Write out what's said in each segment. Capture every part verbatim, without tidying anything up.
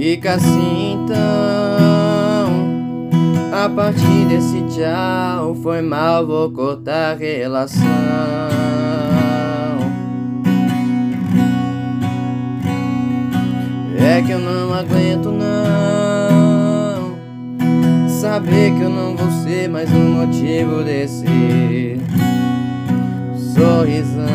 Fica assim então. A partir desse tchau, foi mal, vou cortar a relação. É que eu não aguento não saber que eu não vou ser mais um motivo desse sorrisão.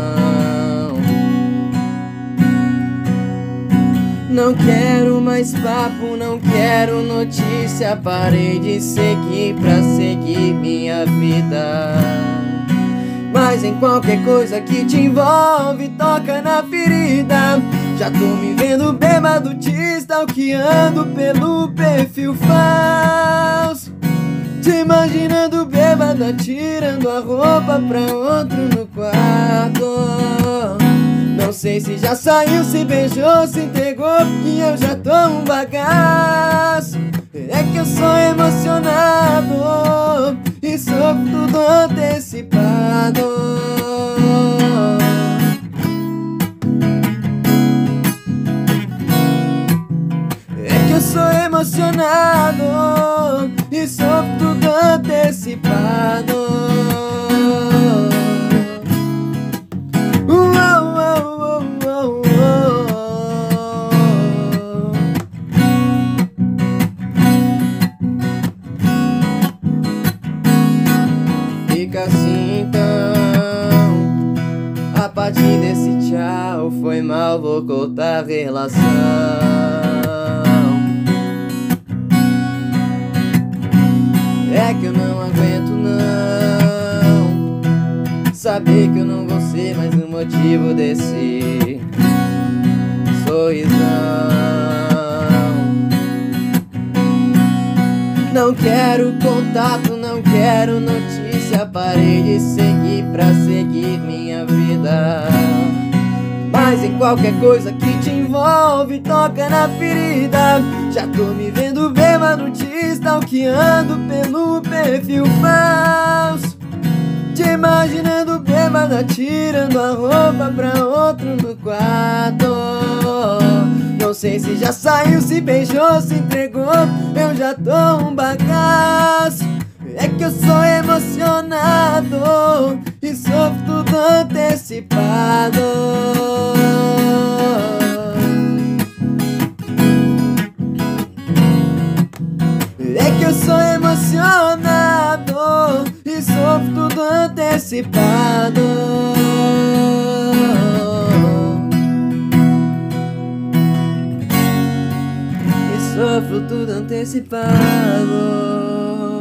Não quero mais papo, não quero notícia. Parei de seguir pra seguir minha vida. Mas em qualquer coisa que te envolve, toca na ferida. Já tô me vendo bêbado, te stalkeando pelo perfil falso. Te imaginando bêbado, atirando a roupa pra outro no quarto. Não sei se já saiu, se beijou, se entregou, que eu já tô um bagaço. É que eu sou emocionado e sofro tudo antecipado. É que eu sou emocionado e sofro tudo antecipado. Fica assim então. A partir desse tchau, foi mal, vou cortar a relação. É que eu não aguento não saber que eu não vou ser mais um motivo desse sorrisão. Não quero contato, não quero notícia. Parei de seguir pra seguir minha vida. Mas em qualquer coisa que te envolve, toca na ferida. Já tô me vendo bêbado, te stalkeando pelo perfil falso. Te imaginando bêbado, atirando a roupa pra outro no quarto. Não sei se já saiu, se beijou, se entregou, eu já tô um bagaço. É que eu sou emocionado e sofro tudo antecipado. É que eu sou emocionado e sofro tudo antecipado. E sofro tudo antecipado.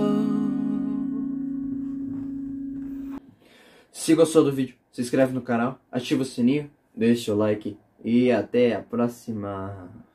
Se gostou do vídeo, se inscreve no canal, ativa o sininho, deixa o like e até a próxima.